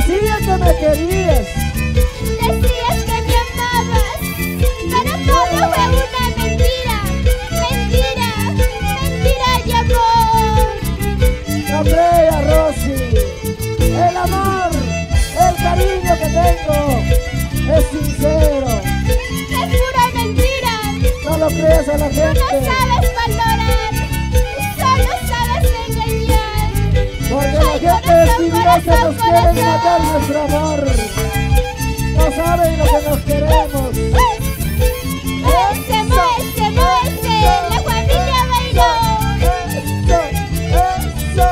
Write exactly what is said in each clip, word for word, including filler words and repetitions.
Decías que me querías. Decías que me amabas, pero todo fue una mentira. Mentira, mentira de amor. No creas, Rosy. El amor, el cariño que tengo es sincero. Es pura mentira. No lo creas a la Tú gente. no sabes valorar, solo sabes engañar. Porque Ay, la gente corazón, envidiosa corazón, nos quiere corazón. matar nuestro amor. No saben lo que nos queremos. Muévese, muévese, muévese, la familia bailó. Eso,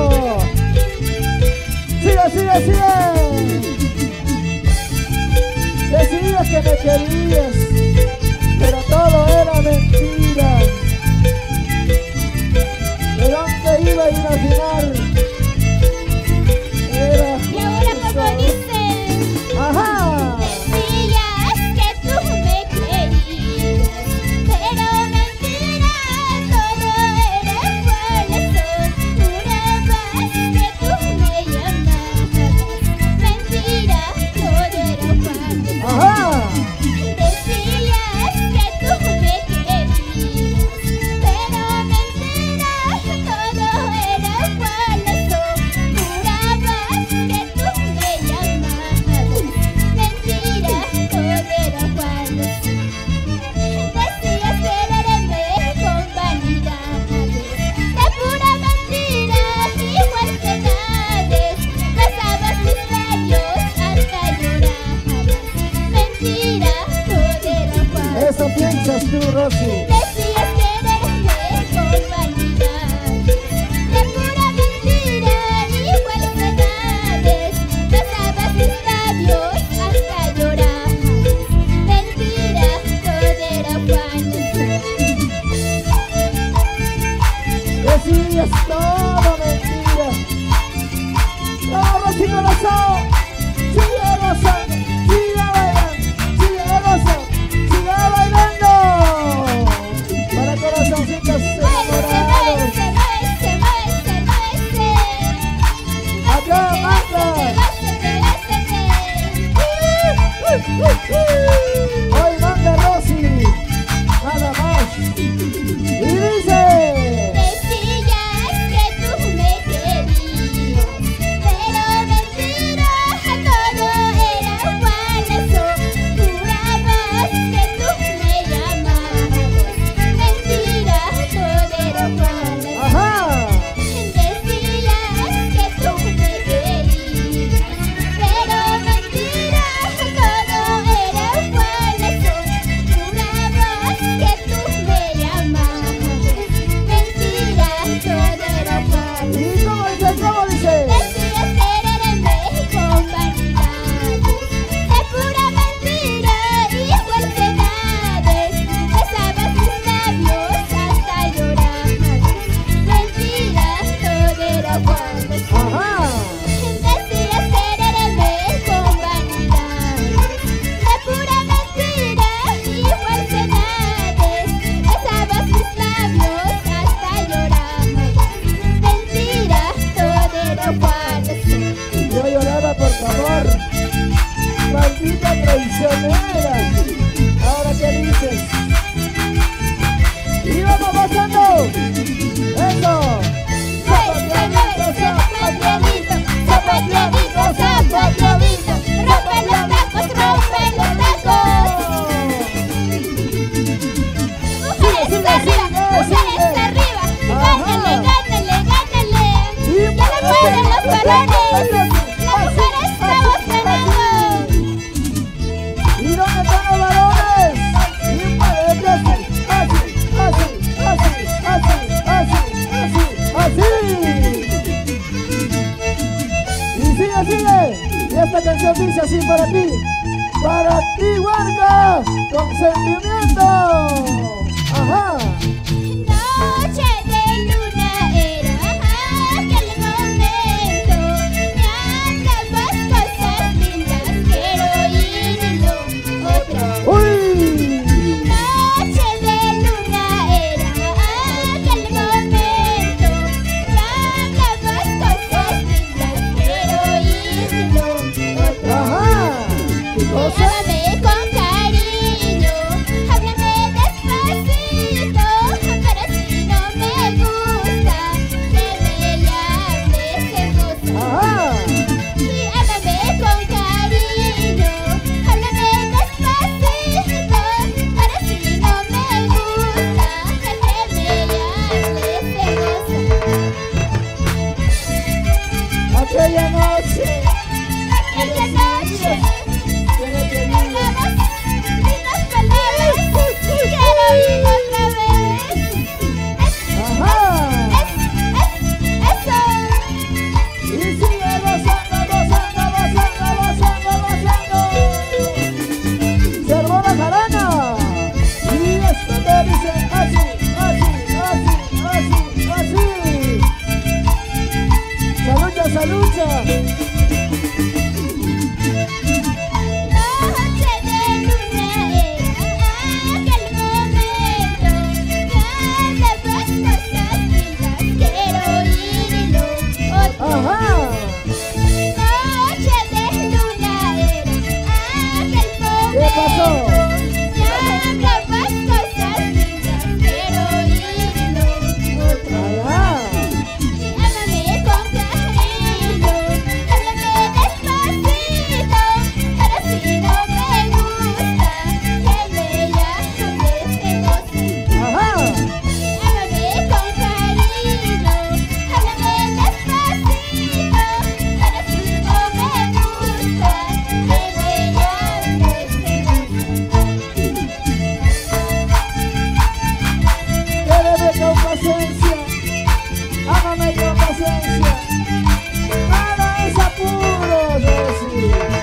eso. Sigue, sigue, sigue. Decías que me querías, pero todo era mentira. ¿De dónde iba a imaginar? Era Y ahora como eso. dicen, Ajá. decías que tú me querías, pero mentira, todo era falso. Jurabas que tú me llamabas, mentira, todo era falso. Ajá. Decías que tú me querías, pero mentira, todo era falso. Jurabas que tú me llamabas, mentira, todo era falso. Decías quererme con vanidad, de pura mentira y falsedades. Besabas mis labios hasta llorabas, mentira, todo era falso. Eso piensas tú, Rosy. Decías quererme con vanidad, de pura mentira y falsedades. Besabas mis labios hasta llorabas, mentira, todo era falso. Decías todo mentira. No, Rosy, corazón. Sigue gozando, sigue bailando, sigue gozando, sigue bailando. Para corazoncitos Muévese, enamorados. muévese, muévese, muévese, muévese. Acá, manda. Bésate, bésate, bésate. Hoy manda Rosy. Nada más. Y dice. Decías que tú me querías, pero mentira, todo era falso. Jurabas que tú me llamabas, mentira, todo era falso. Ajá. Decías que tú me querías, pero mentira, todo era falso. Jurabas que tú me llamabas, mentira, todo era falso. ¿Y cómo dice? ¿Cómo dice? Decías quererme con vanidad, de pura mentira y falsedades. Besabas mis labios hasta llorar, mentira, todo era falso. Ajá. Decías quererme con vanidad, de pura mentira y falsedades. Besabas mis labios hasta llorar, mentira, todo era falso. Yo lloraba por favor. Maldita traicionera. Ahora qué dices. Y vamos pasando. Eso. Zapateadito, zapateadito, zapateadito, zapateadito. Rompe los tacos, rompe los tacos. Mujeres arriba, mujeres arriba. Gánale, gánale, gánale. Ya no pueden los varones. Las mujeres estamos ganando. ¿Y dónde están los varones? Y parece así, así, así, así, así, así, así, así. Y sigue, sigue. Y esta canción dice así para ti. Para ti, Huarca, con sentimiento. Ajá. Noche de luna era aquel momento. Me hablabas cosas lindas, quiero oírlo otra vez. Uy. Noche de luna era aquel momento. Me hablabas cosas lindas, quiero oírlo pasa? Noche de luna era aquel momento. Cada vez cosas lindas quiero oírlo otro. Ajá. Noche de luna era aquel momento. ¿Qué pasó? Cada vez cosas lindas quiero oírlo otro. Allá. Ámame con cariño, háblame despacito, para si no me gusta que me llames celosa. Ajá. Ámame con cariño, háblame despacito, para si no me gusta que me llames celosa. Quédeme con paciencia. Ámame con paciencia. Nada es apuro, Rosy.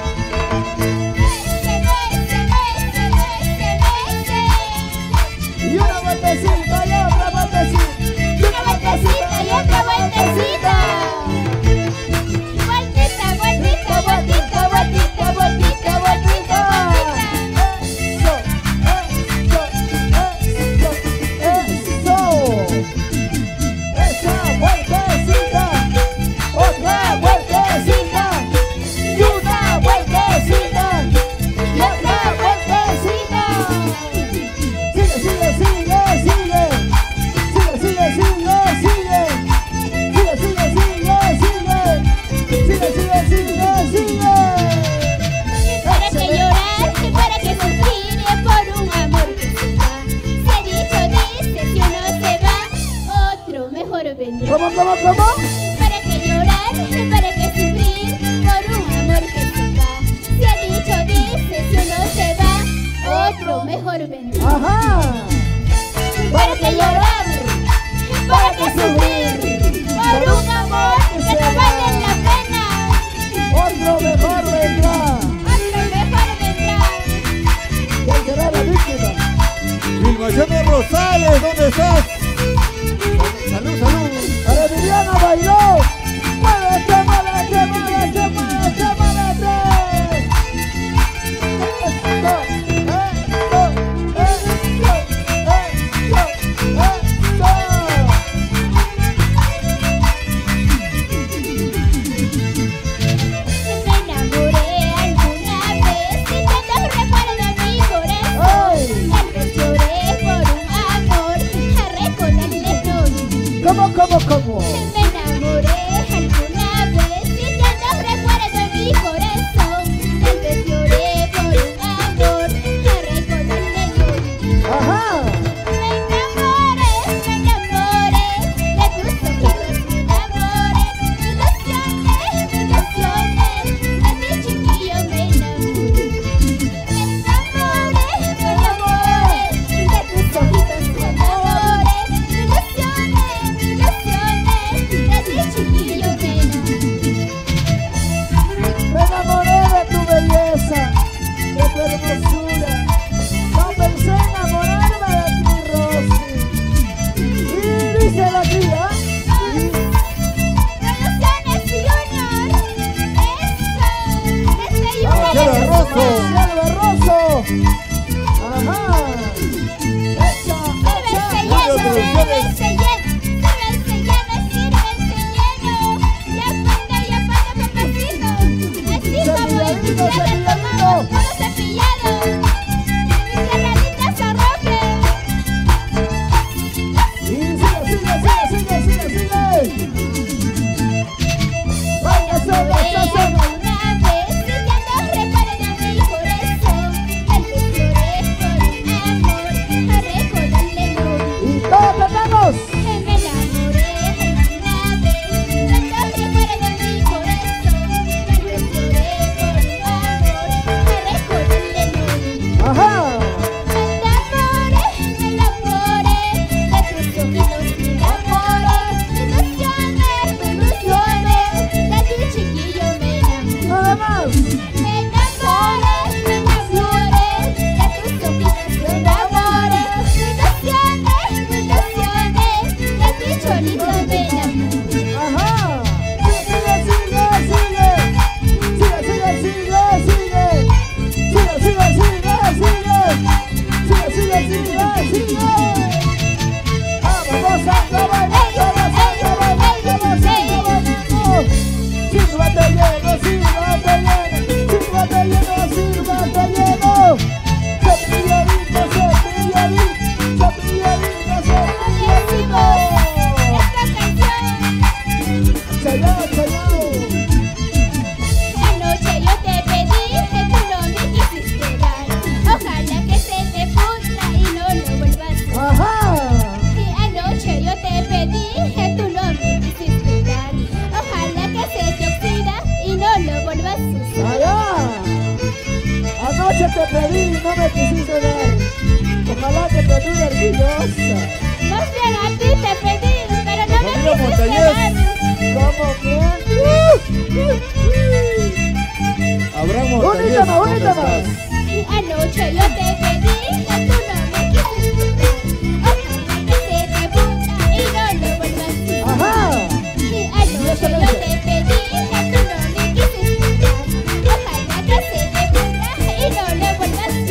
Vete, vete, vete, vete, vete. Y una vueltecita y otra vueltecita. Y una vueltecita y otra vueltecita. Vueltita, vueltita, vueltita, vueltita, vueltita, vueltita, vueltita. Eso, eso, eso, eso. Esa vueltecita. Otra vueltecita. Y una vueltecita. Y otra vueltecita. Sigue, sigue, sigue, sigue. Sigue, sigue, sigue, sigue. Sigue, sigue, sigue, sigue. Sigue, sigue, sigue, sigue. ¿Para qué llorar? ¿Para qué sufrir por un amor que se va? Se dicho dice, si uno se va, otro mejor vendrá. ¿Cómo, cómo, cómo? ¿Para qué llorar? ¿Para qué sufrir por un amor que se va? Se dicho dice, si uno se va, otro mejor vendrá. Ajá. ¿Para qué llorar? ¿Para qué sufrir por un amor que no vale la pena? Otro mejor vendrá. Otro mejor vendrá. ¿Quién será la víctima? Filmaciones Rosales, ¿dónde estás? Salud, salud. Aremiliano bailó. Muévete, muévete, muévete, muévete, muévete. Esto, esto, esto, esto, esto. Chayao, chayao. Anoche yo te pedí que tú no me quisiste dar. Ojalá que se te pudra y no lo vuelvas a hacer. Ajá. Y anoche yo te pedí que tú no me quisiste dar. Ojalá que se te oxida y no lo vuelvas a usar. Allá. Anoche te pedí y no me quisiste dar. Ojalá que te dure orgullosa. Más bien a ti te pedí, pero no me Familia quisiste Montañez. dar. ¿Cómo bien? Abraham Bonita Montañez, más, ¿dónde bonita más. estás? Y anoche yo te pedí que tú no me quisiste dar. Ojalá que se te pudra y no lo vuelvas a hacer. Ajá. Y anoche yo te pedí que tú no me quisiste dar. Ojalá que se te pudra y no lo vuelvas a hacer.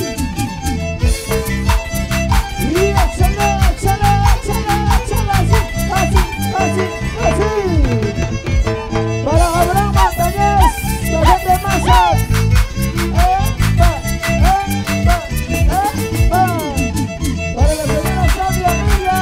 Y échale, échale, échale, échale así, así, así, así. Para Abraham Montañez, la gente masa. Epa, epa, epa. Para la señora Claudia Amiga.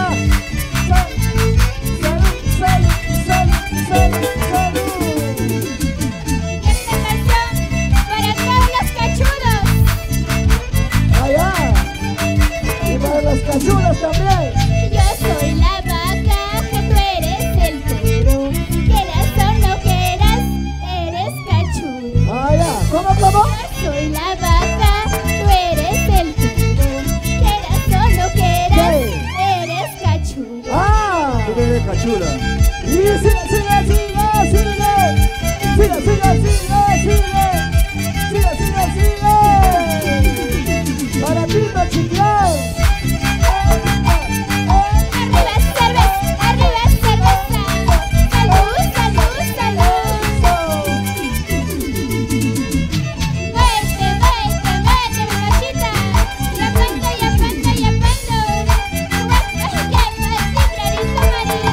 Salud, salud, salud, salud, salud. Y esta canción para todos los cachudos. Allá. Y para las cachuras también. Yo soy la vaca, que tú eres el toro. Quieras o no quieras, eres cachudo. Allá. ¿Cómo, cómo? Yo soy la vaca, tú eres el toro. Quieras o no quieras, eres cachudo. Ah. Tú eres cachura. Y sigue, sigue, sigue, sigue. Sigue, sigue, sigue, sigue. Sigue, sigue, sigue. Para Tito Chiquiao. Arriba cerveza, arriba cerveza. Salud, salud, salud. Muévete, muévete, muévete, mamachita. Yapando, yapando, yapando. Muévete, yapa, clarito, María.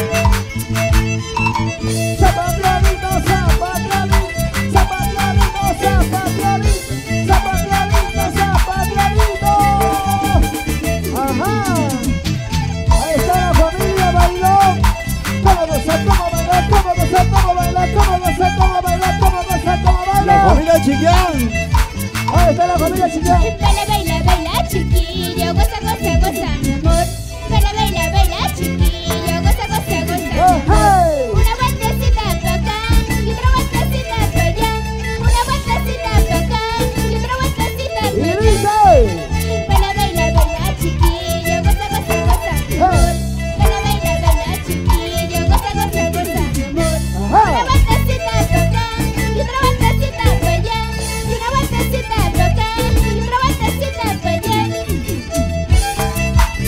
Zapateadito, zapateadito, zapateadito, zapateadito, zapateadito, zapateadito. Ajá. Ahí está la familia Bailón. Cómo no sé cómo bailar, cómo no sé cómo bailar, cómo no sé cómo bailar, cómo no sé cómo La bailar. familia Chiquián. Ahí está la familia Chiquiao. Baila, baila, baila, chiquillo. Goza, goza, goza, mi amor. Baila, baila, baila, chiquillo. Goza, goza, goza, mi Oh, amor. hey. Una vueltecita para acá y otra vueltecita para allá. Una vueltecita para acá y otra vueltecita Y para allá. dice. Baila, baila, baila, chiquillo. Goza, goza, goza, mi amor. Baila, baila, baila, chiquillo. Goza, goza, goza, mi amor. Una Ajá. vueltecita para acá y otra vueltecita para allá. Y una vueltecita para acá y otra vueltecita para allá.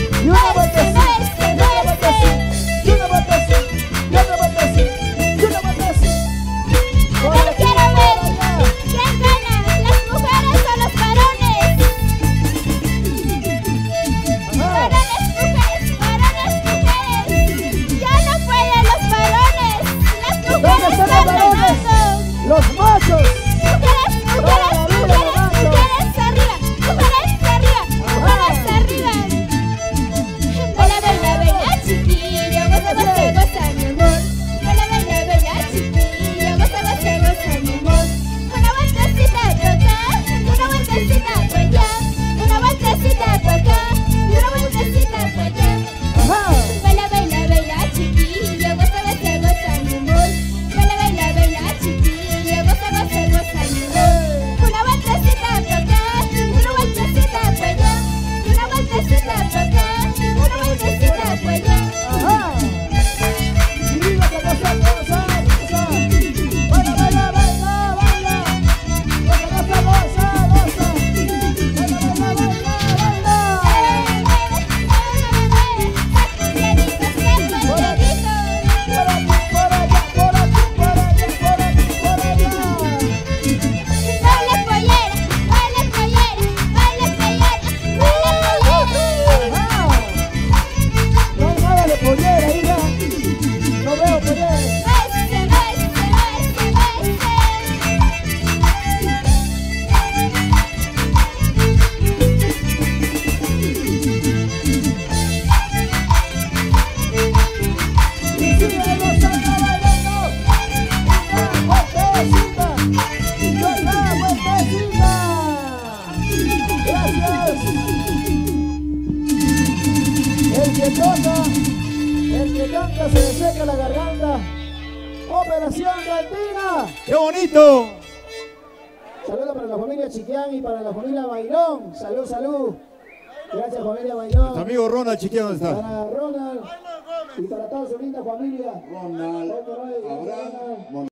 El que toca, el que canta se le seca la garganta. Operación Cantina. ¡Qué bonito! Saludos para la familia Chiquián y para la familia Bailón. Salud, salud. Gracias, familia Bailón. Nuestro amigo Ronald Chiquián, ¿dónde está? Para Ronald y para toda su linda familia. Ronald, Ronald, Abraham. Ronald.